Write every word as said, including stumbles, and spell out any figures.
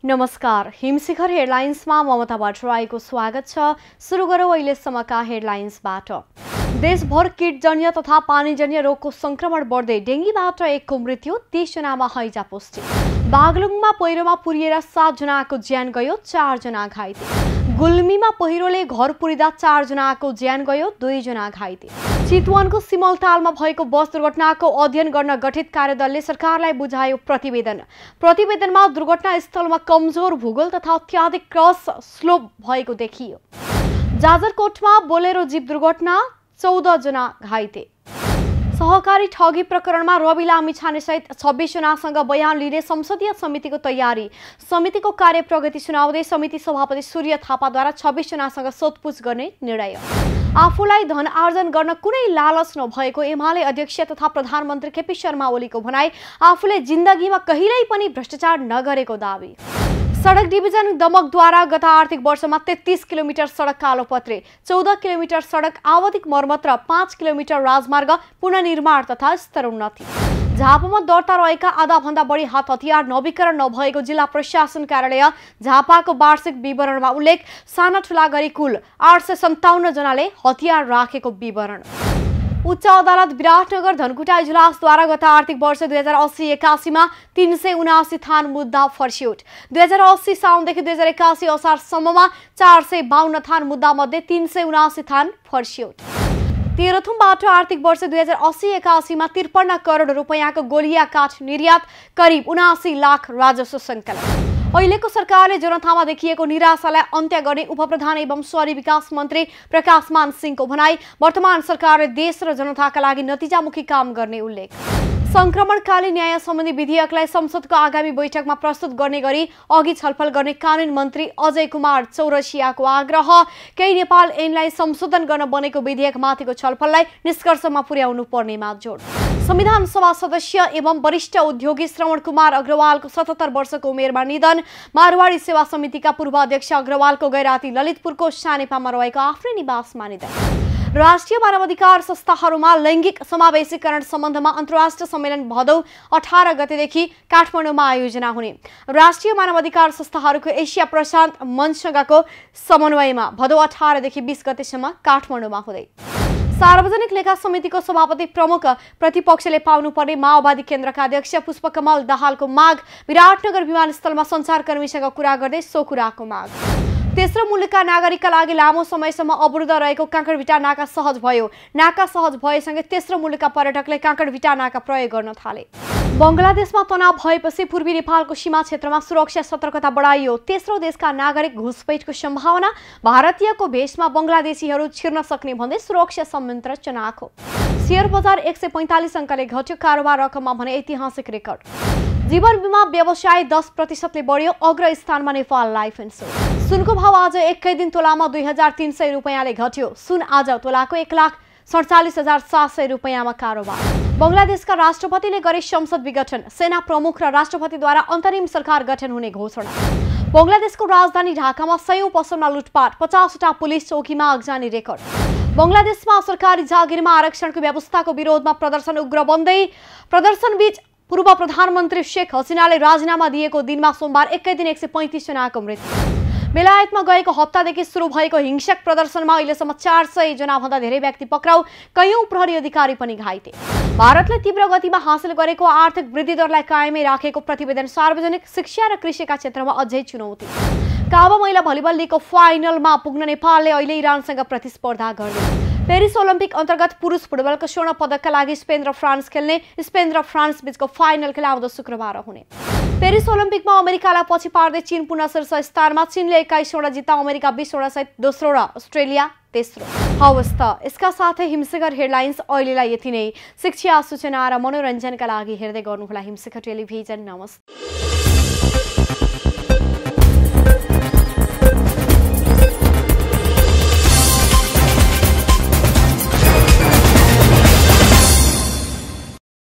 नमस्कार, हिमशिखर हेडलाइन्समा ममता भट्टराईको स्वागत छ। सुरु गरौँ अहिलेसम्मका हेडलाइन्सबाट। देशभर किटजन्य तथा पानीजन्य रोगको संक्रमण बढ्दै डेङ्गीबाट एकको मृत्यु, तीस जनामा हैजा पुष्टि। बागलुङमा पहिरोमा पुरिएर सात जनाको ज्यान गयो, चार जना घाइते। गुल्मीमा पहिरोले घर पुरिँदा चार जनाको ज्यान गयो, दुई जना घाइते। चितवनको सिमलतालमा भएको बस दुर्घटनाको अध्ययन गर्न गठित कार्यदलले सरकारलाई बुझायो प्रतिवेदन। प्रतिवेदनमा दुर्घटना स्थलमा कमजोर भूगोल तथा अत्याधिक क्रस स्लोप भएको देखियो। जाजरकोटमा बोलेरो जीप दुर्घटना, चौध जना घाइते। सहकारी ठगी प्रकरणमा रवि लामिछाने सहित छब्बीस जनासँग बयान लिने संसदीय समितिको तयारी। समितिको कार्य प्रगति सुनाउँदै समिति सभापति सूर्य थापाद्वारा छब्बीस जनासँग सोधपुछ गर्ने निर्णय। आफूलाई धन आर्जन गर्न कुनै लालच नभएको एमाले अध्यक्ष तथा प्रधानमन्त्री केपी शर्मा ओलीको भनाई। आफूले जिन्दगीमा कहिल्यै पनि भ्रष्टाचार नगरेको दावी। सडक डिभिजन दमकद्वारा गत आर्थिक वर्षमा तेत्तीस किलोमिटर सडक कालोपत्रे, चौध किलोमिटर सडक आवधिक मर्मत र पाँच किलोमिटर राजमार्ग पुनर्निर्माण तथा स्तरोन्नति। झापामा दर्ता रहेका आधाभन्दा बढी हात हतियार नवीकरण नभएको जिल्ला प्रशासन कार्यालय झापाको वार्षिक विवरणमा उल्लेख। साना ठुला गरी कुल आठ सय सन्ताउन्न जनाले हतियार राखेको विवरण। उच्च अदालत विराटनगर धनकुटा इजलासद्वारा गत आर्थिक वर्ष दुई हजार अस्सी एकासीमा तीन सय उनासी थान मुद्दा फर्स्यौट। दुई हजार अस्सी साउनदेखि दुई हजार एकासी असारसम्ममा चार सय बाहन्न थान मुद्दा मध्ये तीन सय उनासी थान फर्स्यौट। तेह्रथुमबाट आर्थिक वर्ष दुई हजार अस्सी एकासीमा त्रिपन्न करोड रुपियाँको गोलिया काठ निर्यात, करिब उनासी लाख राजस्व सङ्कलन। अहिलेको सरकारले जनतामा देखिएको निराशालाई अन्त्य गर्ने उपप्रधान एवं शहरी विकास मन्त्री प्रकाश मान सिंहको भनाई। वर्तमान सरकारले देश र जनताका लागि नतिजामुखी काम गर्ने उल्लेख। संक्रमणकालीन न्याय सम्बन्धी विधेयकलाई संसदको आगामी बैठकमा प्रस्तुत गर्ने गरी अघि छलफल गर्ने कानुन मन्त्री अजय कुमार चौरसियाको आग्रह। केही नेपाल ऐनलाई संशोधन गर्न बनेको विधेयक माथिको छलफललाई निष्कर्षमा पुर्याउनु पर्नेमा जोड। संविधान सभा सदस्य एवं वरिष्ठ उद्योगी श्रवण कुमार अग्रवालको सतहत्तर वर्षको उमेरमा निधन। मारवाडी सेवा समितिका पूर्व अध्यक्ष अग्रवालको गैराती ललितपुरको सानेपामा रहेको आफ्नै निवासमा निधन। राष्ट्रिय मानवाधिकार संस्थाहरूमा लैङ्गिक समावेशीकरण सम्बन्धमा अन्तर्राष्ट्रिय सम्मेलन भदौ अठार गतेदेखि काठमाडौँमा आयोजना हुने। राष्ट्रिय मानवाधिकार संस्थाहरूको एसिया प्रशान्त मञ्चसँगको समन्वयमा भदौ अठारदेखि बीस गतेसम्म काठमाडौँमा हुँदै। सार्वजनिक लेखा समितिको सभापति प्रमुख प्रतिपक्षले पाउनुपर्ने माओवादी केन्द्रका अध्यक्ष पुष्पकमल दाहालको माग। विराटनगर विमानस्थलमा सञ्चारकर्मीसँग कुरा गर्दै सो कुराको माग। तेस्रो मुलुकका नागरिकका लागि लामो समयसम्म अवरुद्ध रहेको काँकडभिटा नाका सहज भयो। नाका सहज भएसँगै तेस्रो मुलुकका पर्यटकले काँकडभिटा नाका प्रयोग गर्न थाले। बङ्गलादेशमा तनाव भएपछि पूर्वी नेपालको सीमा क्षेत्रमा सुरक्षा सतर्कता बढाइयो। तेस्रो देशका नागरिक घुसपैठको सम्भावना। भारतीयको भेषमा बङ्गलादेशीहरू छिर्न सक्ने भन्दै सुरक्षा संयन्त्र चनाखो। शेयर बजार एक सय पैँतालिस अङ्कले घट्यो, कारोबार रकममा भने ऐतिहासिक रेकर्ड। जीवन बिमा व्यवसाय दस प्रतिशतले बढ्यो, अग्र स्थानमा नेपाल लाइफ इन्स्योरेन्स। सुनको भाव आज एकै दिन तोलामा दुई हजार तीन सय रुपियाँले घट्यो। सुन आज तोलाको एक लाख सडचालिस हजार सात सय रुपियाँमा कारोबार। बङ्गलादेशका राष्ट्रपतिले गरे संसद विघटन। सेना प्रमुख र राष्ट्रपतिद्वारा अन्तरिम सरकार गठन हुने घोषणा। बङ्गलादेशको राजधानी ढाकामा सयौं पसलमा लुटपाट, पचासवटा पुलिस चौकीमा अगजानी रेकर्ड। बङ्गलादेशमा सरकारी जागिरमा आरक्षणको व्यवस्थाको विरोधमा प्रदर्शन उग्र बन्दै। प्रदर्शनबीच पूर्व प्रधानमन्त्री शेख हसिनाले राजीनामा दिएको दिनमा सोमबार एकै दिन एक सय पैँतिस जनाको मृत्यु। बेलायतमा गएको हप्तादेखि सुरु भएको हिंसक प्रदर्शनमा अहिलेसम्म चार सय जनाभन्दा धेरै व्यक्ति पक्राउ, कैयौं प्रहरी अधिकारी पनि घाइते। भारतले तीव्र गतिमा हासिल गरेको आर्थिक वृद्धि दरलाई कायमै राखेको प्रतिवेदन। सार्वजनिक शिक्षा र कृषिका क्षेत्रमा अझै चुनौती। काबा महिला भलिबल लिगको फाइनलमा पुग्न नेपालले अहिले इरानसँग प्रतिस्पर्धा गर्ने। पेरिस ओलम्पिक अन्तर्गत पुरुष फुटबलको स्वर्ण पदकका लागि स्पेन र फ्रान्स खेल्ने। स्पेन र फ्रान्स बीचको फाइनल खेल आउँदो शुक्रबार हुने। पेरिस ओलम्पिकमा अमेरिकालाई पछि पार्दै चीन पुनः शीर्ष स्थानमा। चीनले एक्काइस वटा जित्दा अमेरिका बीस वटा सहित दोस्रो र अस्ट्रेलिया तेस्रो। हवस् त, यसका साथै हिमशिखर हेडलाइन्स अहिलेलाई यति नै। शिक्षा, सूचना र मनोरञ्जनका लागि हेर्दै गर्नुहोला हिमशिखर टेलिभिजन। नमस्ते।